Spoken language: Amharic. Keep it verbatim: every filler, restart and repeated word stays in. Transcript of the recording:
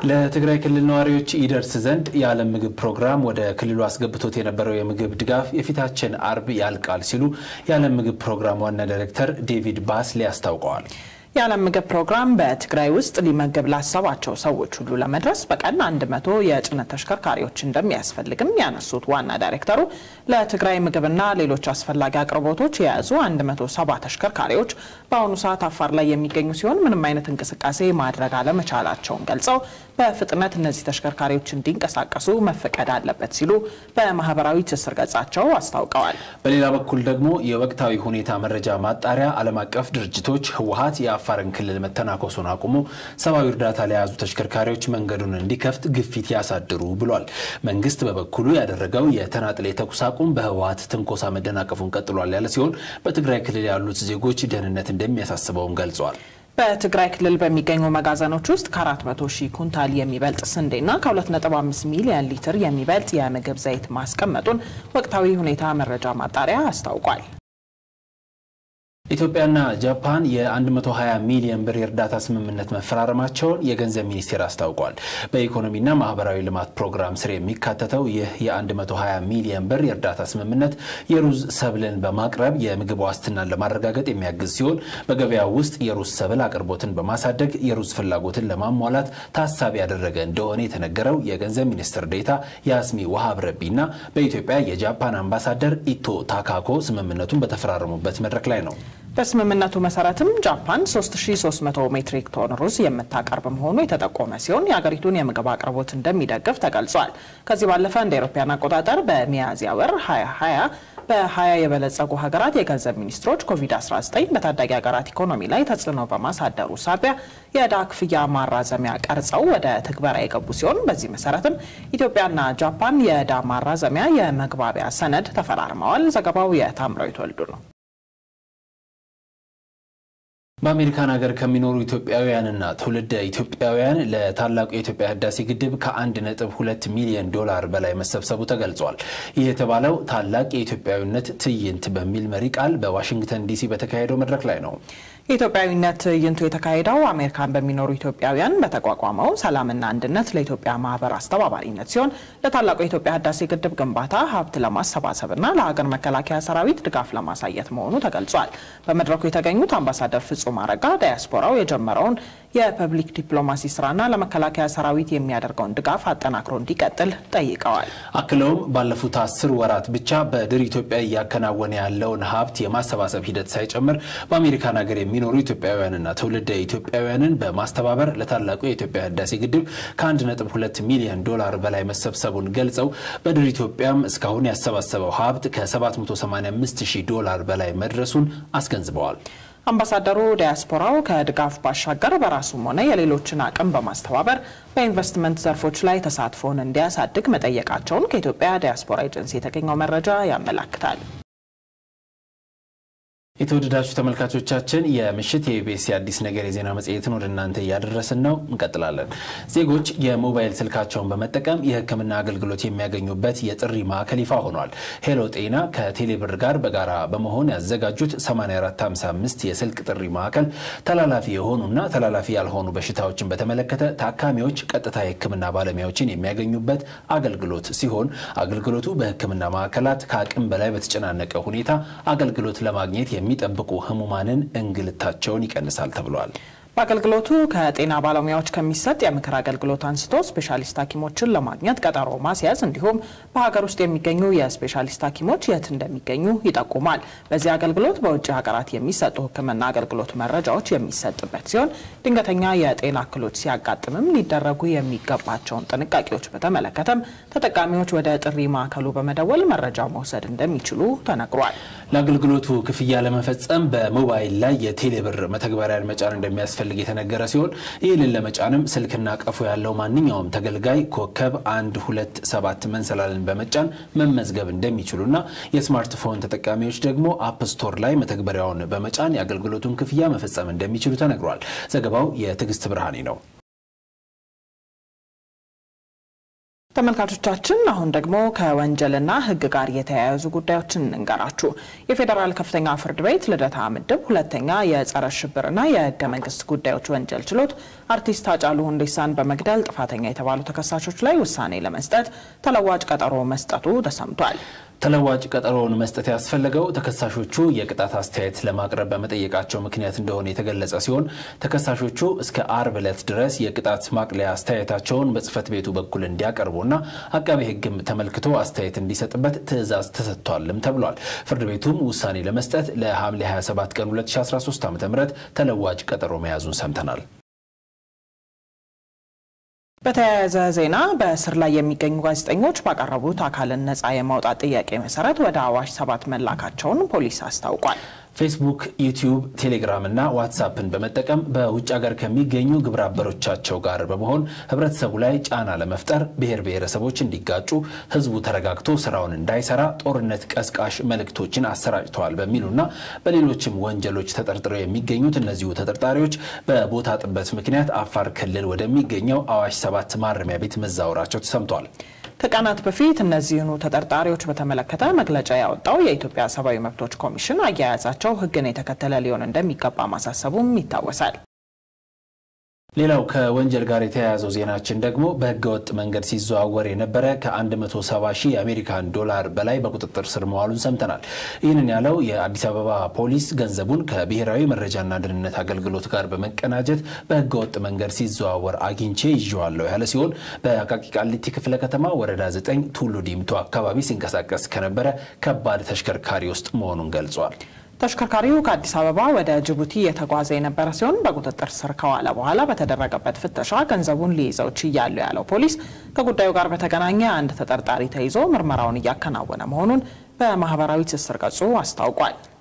ለትግራይ ክልል ነዋሪዎች ይደርስ ዘንድ የዓለም ምግብ ፕሮግራም ወደ ክልሉ አስገብቶት የነበረው የምግብ ድጋፍ የፊታችን አርብ ያልቃል ሲሉ የዓለም ምግብ ፕሮግራም ዋና ዳይሬክተር ዴቪድ ባስሊ አስታውቀዋል። የዓለም ምግብ ፕሮግራም በትግራይ ውስጥ ሊመገብ ላሰባቸው ሰዎች ሁሉ ለመድረስ በቀን አንድ መቶ የጭነት ተሽከርካሪዎች እንደሚያስፈልግም ያነሱት ዋና ዳይሬክተሩ ለትግራይ ምግብና ሌሎች አስፈላጊ አቅርቦቶች የያዙ አንድ መቶ ሰባ ተሽከርካሪዎች በአሁኑ ሰዓት አፋር ላይ የሚገኙ ሲሆን ምንም አይነት እንቅስቃሴ ማድረግ አለመቻላቸውን ገልጸው በፍጥነት እነዚህ ተሽከርካሪዎች እንዲንቀሳቀሱ መፈቀድ አለበት ሲሉ በማህበራዊ ትስስር ገጻቸው አስታውቀዋል። በሌላ በኩል ደግሞ የወቅታዊ ሁኔታ መረጃ ማጣሪያ ዓለም አቀፍ ድርጅቶች ህወሓት የአፋርን ክልል መተናኮሱን አቁሞ ሰብዓዊ እርዳታ ለያዙ ተሽከርካሪዎች መንገዱን እንዲከፍት ግፊት ያሳድሩ ብሏል። መንግስት በበኩሉ ያደረገው የተናጥል የተኩስ አቁም በህወሓት ትንኮሳ መደናቀፉን ቀጥሏል ያለ ሲሆን በትግራይ ክልል ያሉት ዜጎች ደህንነት እንደሚያሳስበውም ገልጿል። በትግራይ ክልል በሚገኙ መጋዘኖች ውስጥ ከአራት መቶ ሺህ ኩንታል የሚበልጥ ስንዴና ከሁለት ነጥብ አምስት ሚሊዮን ሊትር የሚበልጥ የምግብ ዘይት ማስቀመጡን ወቅታዊ ሁኔታ መረጃ ማጣሪያ አስታውቋል። ኢትዮጵያና ጃፓን የ120 ሚሊዮን ብር የእርዳታ ስምምነት መፈራረማቸውን የገንዘብ ሚኒስቴር አስታውቋል። በኢኮኖሚና ማህበራዊ ልማት ፕሮግራም ስር የሚካተተው ይህ የ120 ሚሊዮን ብር የእርዳታ ስምምነት የሩዝ ሰብልን በማቅረብ የምግብ ዋስትናን ለማረጋገጥ የሚያግዝ ሲሆን በገበያው ውስጥ የሩዝ ሰብል አቅርቦትን በማሳደግ የሩዝ ፍላጎትን ለማሟላት ታሳቢ ያደረገ እንደሆነ የተነገረው የገንዘብ ሚኒስትር ዴኤታ ያስሚ ወሃብ ረቢና በኢትዮጵያ የጃፓን አምባሳደር ኢቶ ታካኮ ስምምነቱን በተፈራረሙበት መድረክ ላይ ነው። በስምምነቱ መሰረትም ጃፓን ሶስት ሺህ ሶስት መቶ ሜትሪክ ቶን ሩዝ የምታቀርብ መሆኑ የተጠቆመ ሲሆን የሀገሪቱን የምግብ አቅርቦት እንደሚደግፍ ተገልጿል። ከዚህ ባለፈ እንደ አውሮፓውያን አቆጣጠር በሚያዝያ ወር ሁለት ሺህ ሃያ በ20 የበለጸጉ ሀገራት የገንዘብ ሚኒስትሮች ኮቪድ አስራ ዘጠኝ በታዳጊ ሀገራት ኢኮኖሚ ላይ ተጽዕኖ በማሳደሩ ሳቢያ የዕዳ ክፍያ ማራዘሚያ ቀርጸው ወደ ትግበራ የገቡ ሲሆን በዚህ መሰረትም ኢትዮጵያና ጃፓን የዕዳ ማራዘሚያ የመግባቢያ ሰነድ ተፈራርመዋል። ዘገባው የታምራዊት ወልዱ ነው። በአሜሪካን ሀገር ከሚኖሩ ኢትዮጵያውያንና ትውልደ ኢትዮጵያውያን ለታላቁ የኢትዮጵያ ህዳሴ ግድብ ከአንድ ነጥብ ሁለት ሚሊዮን ዶላር በላይ መሰብሰቡ ተገልጿል። ይህ የተባለው ታላቅ የኢትዮጵያዊነት ትዕይንት በሚል መሪ ቃል በዋሽንግተን ዲሲ በተካሄደው መድረክ ላይ ነው። የኢትዮጵያዊነት ትዕይንቱ የተካሄደው አሜሪካን በሚኖሩ ኢትዮጵያውያን በተቋቋመው ሰላምና አንድነት ለኢትዮጵያ ማህበር አስተባባሪነት ሲሆን ለታላቁ የኢትዮጵያ ህዳሴ ግድብ ግንባታ ሀብት ለማሰባሰብና ለሀገር መከላከያ ሰራዊት ድጋፍ ለማሳየት መሆኑ ተገልጿል። በመድረኩ የተገኙት አምባሳደር ፍጹም አረጋ ዳያስፖራው የጀመረውን የፐብሊክ ዲፕሎማሲ ስራና ለመከላከያ ሰራዊት የሚያደርገውን ድጋፍ አጠናክሮ እንዲቀጥል ጠይቀዋል። አክለውም ባለፉት አስር ወራት ብቻ በድር ኢትዮጵያ ያከናወነ ያለውን ሀብት የማሰባሰብ ሂደት ሳይጨምር በአሜሪካን ሀገር የሚኖሩ ኢትዮጵያውያንና ትውልደ ኢትዮጵያውያንን በማስተባበር ለታላቁ የኢትዮጵያ ህዳሴ ግድብ ከአንድ ነጥብ ሁለት ሚሊዮን ዶላር በላይ መሰብሰቡን ገልጸው በድር ኢትዮጵያም እስካሁን ያሰባሰበው ሀብት ከሰባት መቶ ሰማንያ አምስት ሺህ ዶላር በላይ መድረሱን አስገንዝበዋል። አምባሳደሩ ዳያስፖራው ከድጋፍ ባሻገር በራሱም ሆነ የሌሎችን አቅም በማስተባበር በኢንቨስትመንት ዘርፎች ላይ ተሳትፎን እንዲያሳድግ መጠየቃቸውን ከኢትዮጵያ ዳያስፖራ ኤጀንሲ የተገኘው መረጃ ያመለክታል። የተወደዳችሁ ተመልካቾቻችን የምሽት የኢቢኤስ አዲስ ነገር የዜና መጽሔትን ወደ እናንተ ያደረስን ነው። እንቀጥላለን። ዜጎች የሞባይል ስልካቸውን በመጠቀም የህክምና አገልግሎት የሚያገኙበት የጥሪ ማዕከል ይፋ ሆኗል። ሄሎ ጤና ከቴሌብር ጋር በጋራ በመሆን ያዘጋጁት ሰማንያ አራት ሃምሳ አምስት የስልክ ጥሪ ማዕከል ተላላፊ የሆኑና ተላላፊ ያልሆኑ በሽታዎችን በተመለከተ ታካሚዎች ቀጥታ የህክምና ባለሙያዎችን የሚያገኙበት አገልግሎት ሲሆን አገልግሎቱ በህክምና ማዕከላት ከአቅም በላይ በተጨናነቀ ሁኔታ አገልግሎት ለማግኘት የሚጠብቁ ህሙማንን እንግልታቸውን ይቀንሳል ተብሏል። በአገልግሎቱ ከጤና ባለሙያዎች ከሚሰጥ የምክር አገልግሎት አንስቶ ስፔሻሊስት ሐኪሞችን ለማግኘት ቀጠሮ ማስያዝ እንዲሁም በሀገር ውስጥ የሚገኙ የስፔሻሊስት ሐኪሞች የት እንደሚገኙ ይጠቁማል። በዚህ አገልግሎት በውጭ ሀገራት የሚሰጡ ህክምና አገልግሎት መረጃዎች የሚሰጥበት ሲሆን ድንገተኛ የጤና እክሎች ሲያጋጥምም ሊደረጉ የሚገባቸውን ጥንቃቄዎች በተመለከተም ተጠቃሚዎች ወደ ጥሪ ማዕከሉ በመደወል መረጃ መውሰድ እንደሚችሉ ተነግሯል። ለአገልግሎቱ ክፍያ ለመፈጸም በሞባይል ላይ የቴሌብር መተግበሪያን መጫን እንደሚያስፈልግ የተነገረ ሲሆን ይህንን ለመጫንም ስልክና ቀፎ ያለው ማንኛውም ተገልጋይ ኮከብ አንድ ሁለት ሰባት መንሰላልን በመጫን መመዝገብ እንደሚችሉና የስማርትፎን ተጠቃሚዎች ደግሞ አፕ ስቶር ላይ መተግበሪያውን በመጫን የአገልግሎቱን ክፍያ መፈጸም እንደሚችሉ ተነግሯል። ዘገባው የትግስት ብርሃኔ ነው። ተመልካቾቻችን አሁን ደግሞ ከወንጀልና ሕግ ጋር የተያያዙ ጉዳዮችን እንንገራችሁ። የፌደራል ከፍተኛ ፍርድ ቤት ልደታ ምድብ ሁለተኛ የጸረ ሽብርና የሕገ መንግስት ጉዳዮች ወንጀል ችሎት አርቲስት ሃጫሉ ሁንዴሳን በመግደል ጥፋተኛ የተባሉ ተከሳሾች ላይ ውሳኔ ለመስጠት ተለዋጭ ቀጠሮ መስጠቱ ተሰምቷል። ተለዋጭ ቀጠሮውን መስጠት ያስፈልገው ተከሳሾቹ የቅጣት አስተያየት ለማቅረብ በመጠየቃቸው ምክንያት እንደሆነ የተገለጸ ሲሆን ተከሳሾቹ እስከ አርብ ዕለት ድረስ የቅጣት ማቅለያ አስተያየታቸውን በጽፈት ቤቱ በኩል እንዲያቀርቡና አቃቤ ሕግም ተመልክቶ አስተያየት እንዲሰጥበት ትዕዛዝ ተሰጥቷልም ተብሏል። ፍርድ ቤቱም ውሳኔ ለመስጠት ለሐምሌ ሃያ ሰባት ቀን ሁለት ሺህ አስራ ሶስት ዓ.ም ተለዋጭ ቀጠሮ መያዙን ሰምተናል። በተያያዘ ዜና በእስር ላይ የሚገኙ ጋዜጠኞች ባቀረቡት አካልን ነፃ የማውጣት ጥያቄ መሰረት ወደ አዋሽ ሰባት መላካቸውን ፖሊስ አስታውቋል። ፌስቡክ፣ ዩቲዩብ፣ ቴሌግራም እና ዋትስአፕን በመጠቀም በውጭ ሀገር ከሚገኙ ግብረ አበሮቻቸው ጋር በመሆን ህብረተሰቡ ላይ ጫና ለመፍጠር ብሔር ብሔረሰቦች እንዲጋጩ ህዝቡ ተረጋግቶ ስራውን እንዳይሰራ ጦርነት ቀስቃሽ መልእክቶችን አሰራጭተዋል በሚሉና በሌሎችም ወንጀሎች ተጠርጥረው የሚገኙት እነዚሁ ተጠርጣሪዎች በቦታ ጥበት ምክንያት አፋር ክልል ወደሚገኘው አዋሽ ሰባት ማረሚያ ቤት መዛወራቸው ተሰምቷል። ከቀናት በፊት እነዚህኑ ተጠርጣሪዎች በተመለከተ መግለጫ ያወጣው የኢትዮጵያ ሰብዓዊ መብቶች ኮሚሽን አያያዛቸው ህግን የተከተለ ሊሆን እንደሚገባ ማሳሰቡም ይታወሳል። ሌላው ከወንጀል ጋር የተያያዘው ዜናችን ደግሞ በህገወጥ መንገድ ሲዘዋወር የነበረ ከ170 ሺህ የአሜሪካን ዶላር በላይ በቁጥጥር ስር መዋሉን ሰምተናል። ይህንን ያለው የአዲስ አበባ ፖሊስ ገንዘቡን ከብሔራዊ መረጃና ደህንነት አገልግሎት ጋር በመቀናጀት በህገወጥ መንገድ ሲዘዋወር አግኝቼ ይዤዋለሁ ያለ ሲሆን በአቃቂ ቃሊቲ ክፍለ ከተማ ወረዳ ዘጠኝ ቱሉ ዲምቱ አካባቢ ሲንቀሳቀስ ከነበረ ከባድ ተሽከርካሪ ውስጥ መሆኑን ገልጿል። ተሽከርካሪው ከአዲስ አበባ ወደ ጅቡቲ የተጓዘ የነበረ ሲሆን በቁጥጥር ስር ከዋለ በኋላ በተደረገበት ፍተሻ ገንዘቡን ሊይዘው ችያለሁ ያለው ፖሊስ ከጉዳዩ ጋር በተገናኘ አንድ ተጠርጣሪ ተይዞ ምርመራውን እያከናወነ መሆኑን በማህበራዊ ትስስር ገጹ አስታውቋል።